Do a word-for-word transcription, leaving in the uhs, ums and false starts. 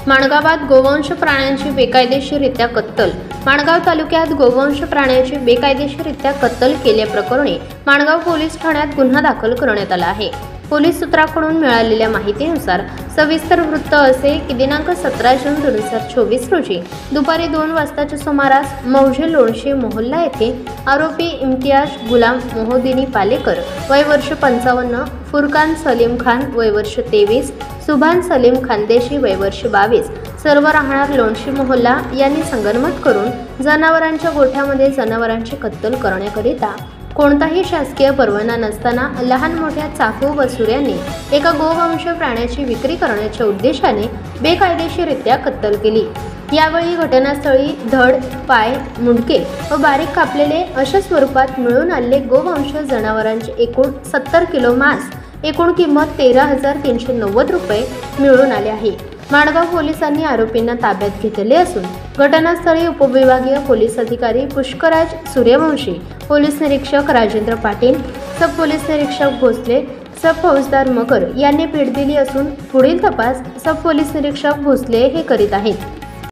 माणगावात गोवंश प्राण्यांची बेकायदेशीररित्या कत्तल. माणगाव तालुक्यात गोवंश प्राण्यांची बेकायदेशीररित्या कत्तल केल्याप्रकरणी माणगाव पोलीस ठाण्यात गुन्हा दाखल करण्यात आला आहे. पोलीस सूत्रांकडून मिळालेल्या माहितीनुसार सविस्तर वृत्त असे की दिनांक सतरा जून दोन हजार चोवीस रोजी दुपारी दोन वाजताच्या सुमारास मौजे लोणशे मोहल्ला येथे आरोपी इम्तियाज गुलाम मोहद्दीन पालेकर वय वर्ष पंचावन्न, फुरकान सलीम खान वय वर्ष तेवीस, सुभान सलीम खानदेशी वय वर्ष बावीस सर्व राहणार लोणशी मोहल्ला यांनी संगनमत करून जनावरांच्या गोठ्यामध्ये जनावरांची कत्तल करण्याकरिता कोणताही शासकीय परवाना नसताना लहान मोठ्या चाकू व सुऱ्यांनी एका गोवंश प्राण्याची विक्री करण्याच्या उद्देशाने बेकायदेशीररित्या कत्तल केली. यावेळी घटनास्थळी धड, पाय, मुंडके व बारीक कापलेले अशा स्वरूपात मिळून आलेले गोवंश जनावरांचे एकूण सत्तर किलो मांस एकूण किंमत तेरा हजार तीनशे नव्वद रुपये मिळून आले आहे. माणगाव पोलिसांनी आरोपींना ताब्यात घेतले असून घटनास्थळी उपविभागीय पोलीस अधिकारी पुष्कराज सूर्यवंशी, पोलीस निरीक्षक राजेंद्र पाटील, सब पोलीस निरीक्षक भोसले, सब फौजदार मगर यांनी भेट दिली असून पुढील तपास सब पोलीस निरीक्षक भोसले हे करीत आहेत.